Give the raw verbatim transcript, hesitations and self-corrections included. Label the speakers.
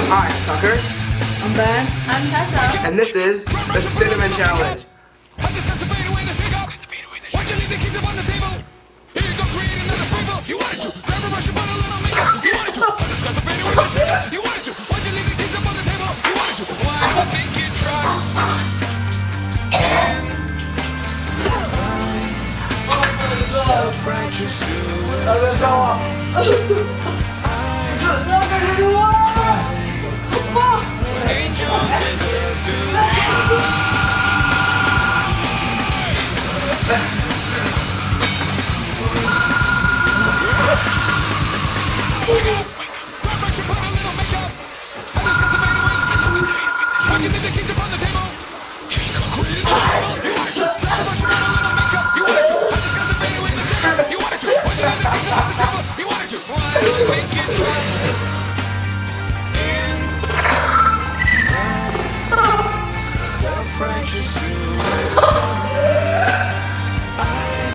Speaker 1: Hi, I'm Tucker.
Speaker 2: I'm Ben.
Speaker 3: I'm Tessa.
Speaker 1: And this is the Cinnamon Challenge.
Speaker 4: Self-righteous